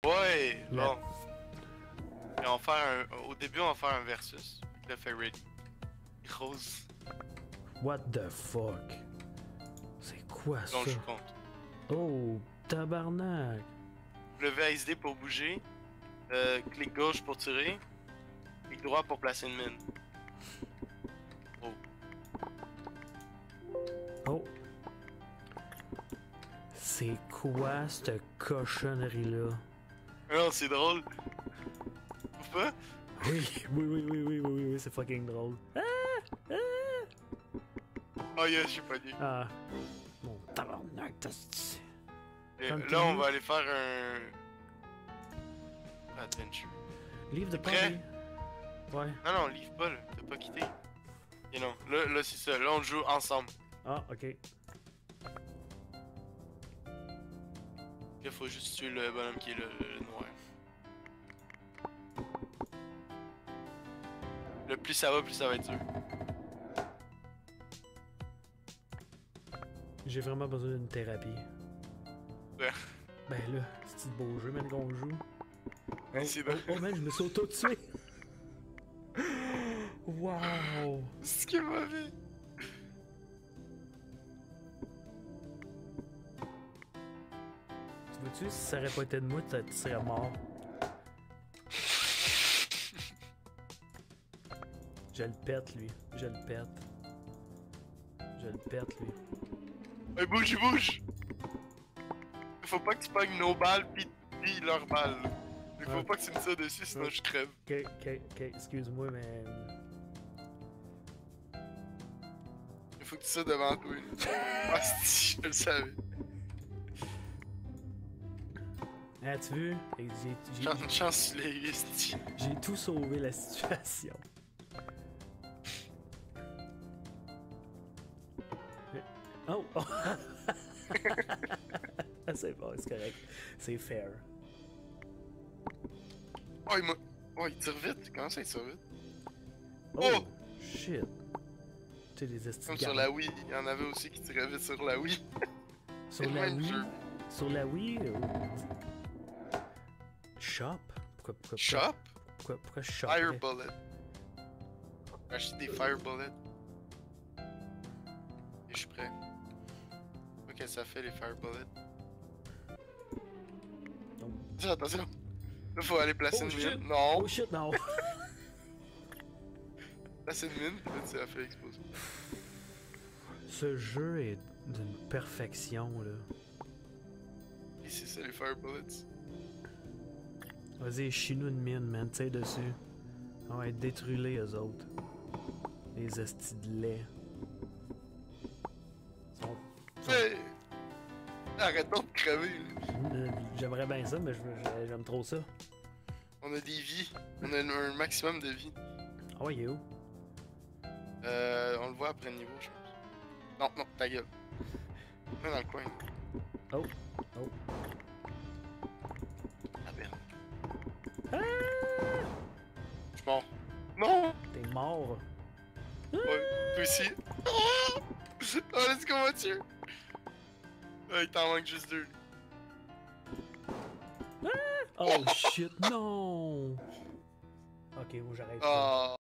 Ouais, bon. Et on va faire au début, on va faire un versus. Le fait ready. Rose. What the fuck? C'est quoi ça? Donc je compte. Oh, tabarnak! Lever ASD pour bouger. Clic gauche pour tirer. Clic droit pour placer une mine. Oh. Oh! C'est quoi cette cochonnerie-là? Non, c'est drôle. Ou pas? Oui, c'est fucking drôle. Ah! Ah! Oh yeah, je suis pas dit. Ah! Mon tabarnak, t'as... Là, on va aller faire un... Adventure. Leave the Prêt? party. Ouais. Non, livre pas, là. T'as pas quitté. Et non, là c'est ça. Là, on joue ensemble. Ah, ok. Là, faut juste tuer le bonhomme qui est le noir. Le plus ça va être dur. J'ai vraiment besoin d'une thérapie. Ouais. Ben là, c'est un beau jeu, man, qu'on joue. C'est drôle. Oh man, je me suis auto-tué! Wow! C'est ce qui est mauvais. Tu vois-tu, si ça aurait pas été de moi, tu serais mort. Je le pète, lui. Je le pète. Je le pète, lui. Hey, bouge! Faut pas que tu pognes nos balles pis leurs balles. Il faut pas que tu me tires dessus, sinon je crève. Ok, excuse-moi, mais... Il faut que tu sois devant toi. Ah, si, je le savais. Ah, tu veux? Chance sur les esti. J'ai tout sauvé la situation. Oh! C'est bon, c'est correct. C'est fair. Oh, il tire vite. Comment ça, il tire vite? Oh! Shit. Tu sais, les estis. Comme sur la Wii. Il y en avait aussi qui tiraient vite sur la Wii. Sur la Wii? Sur la Wii? Shop? Pourquoi Shop? Pourquoi shop? Fire Bullet. Acheter des Fire Bullet. Et je suis prêt. Ok, ça fait les Fire Bullet. Attention. Là, faut aller placer une mine. Non! Oh shit, non! Placer une mine, là, tu as fait exploser. Ce jeu est d'une perfection, là. Et c'est ça, les Fire Bullets. Vas-y, chie-nous une mine, man, tire dessus. On va être détruits, eux autres. Les estis de lait. Hey! Arrêtons de crever, là. J'aimerais bien ça, mais j'aime trop ça. On a des vies. On a un maximum de vie. Ah ouais, il est où? On le voit après le niveau, je pense. Non, ta gueule. On est dans le coin. Oh. Ah merde. Ah! Je suis mort. Non! T'es mort. Ouais, toi aussi. Oh, let's go, Mathieu! Il t'en manque juste deux. Oh shit, non! Ok, moi j'arrête. Oh.